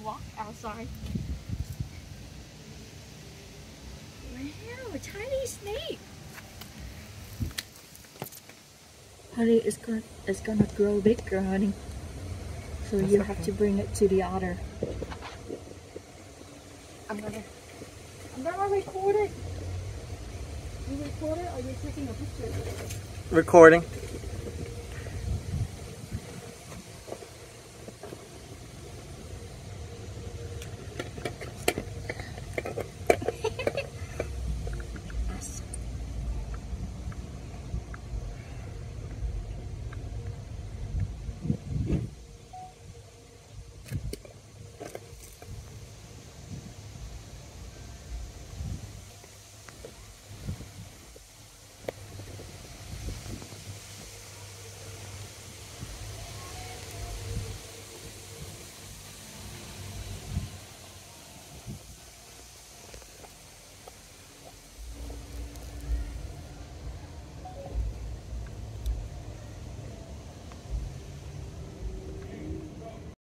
walk outside. Wow, a tiny snake. Honey, it's gonna grow bigger, honey. So you have to bring it to the otter. I'm gonna record it. You record it or you're taking a picture? Recording.